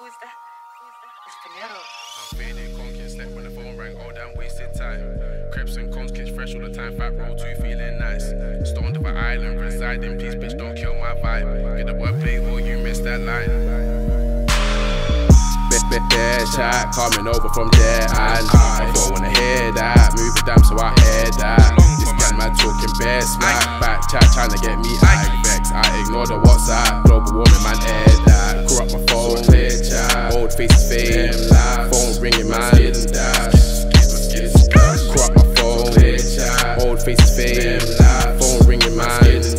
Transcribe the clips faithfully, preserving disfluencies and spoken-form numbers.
Who's that? Who's that? It's Pinero. I'm faded, conking, slept when the phone rang, oh damn, wasted time. Crepes and cones, kids fresh all the time, fat roll two, feeling nice. Stoned of an island, residing, please bitch, don't kill my vibe. Get the wordplay or you missed that line. Bear chat coming over from there, and I don't wanna hear that. Move it down so I hear that. This gal man talking bare smack, back chat trying to get me I vex. I ignore the WhatsApp, global warming man air that. Call up my phone, clear chat, old face to face, phone ringing man. Call up my phone, clear chat, old face to face, phone ringing man.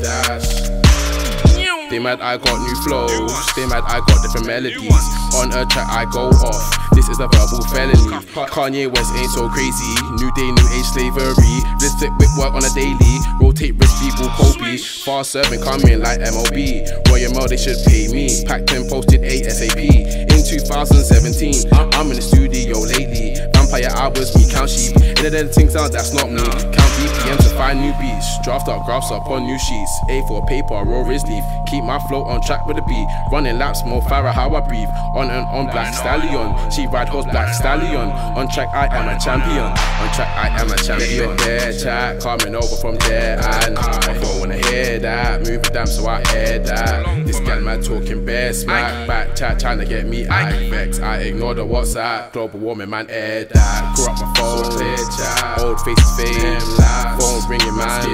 They mad I got new flows, they mad I got different melodies. On a track I go off, this is a verbal felony. Kanye West ain't so crazy, new day, new age slavery. Realistic with work on a daily, rotate rich people Kobe. Fast serving coming like M O B, Royal Mail they should pay me. Packed and posted A S A P. In two thousand seventeen, I'm in the studio lately. Vampire hours, me count sheep. In the things out, that's not me. Count B P M to find new beats. Draft up graphs up on new sheets. A four paper, roll wrist leaf. Keep my flow on track with a beat. Running laps, more Farah how I breathe. On and on black stallion. She ride horse black stallion. On track I am a champion. On track I am a champion. There chat coming over from there, and I don't wanna hear that. Move it down so I hear that. This gal man talking bare smack, back chat trying to get me I vex. I ignore the WhatsApp, global warming man air that. Call up my phone, clear chat, old face to face, phone ringing man.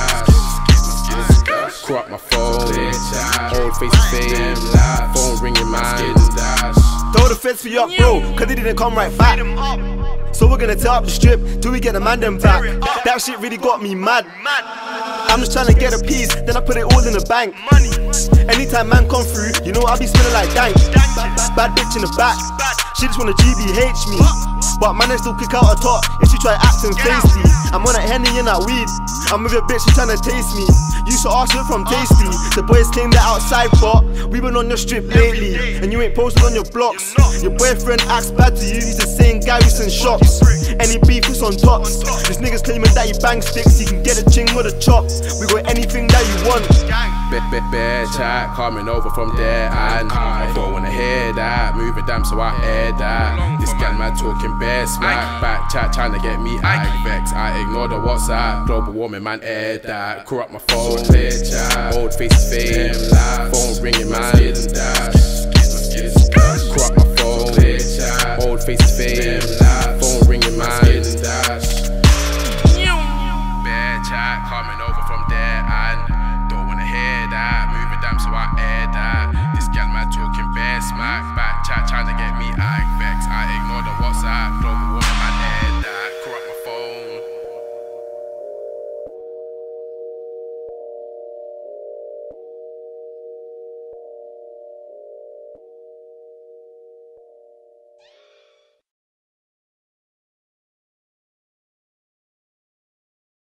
Call up my phone, old face to face, phone ringing man. Throw the fence for up, bro, cause they didn't come right back. So we're gonna tear up the strip till we get the man them back. That shit really got me mad. I'm just trying to get a piece, then I put it all in the bank. Anytime man come through, you know I be spinning like dank. Bad bitch in the back, she just wanna G B H me. But man, I still kick out a top if she try acting tasty. I'm on that Henny and that weed, I'm with a bitch, she tryna taste me. Used to ask her from Tasty, the boys came there outside, but we been on your strip lately, and you ain't posted on your blocks. Your boyfriend acts bad to you, he's the same guy who sends shots. Any beef is on tops. This nigga's claiming that he bang sticks, he can get a ching or a chop. We got anything that you want. Bear chat coming over from there, and I don't wanna hear that. Move it down so I hear that. This gal man talking bare smack, back chat trying to get me I vex. I ignore the WhatsApp, global warming man air that. Call up my phone, clear chat, old face to face, phone ringing man. Call up my phone, clear chat, old face to face, phone ringing man. Bear chat coming over from there, and don't wanna hear that. Move it down so I air that. This gal man talking bare smack, back chat trying to get me I vex. I ignore the WhatsApp, global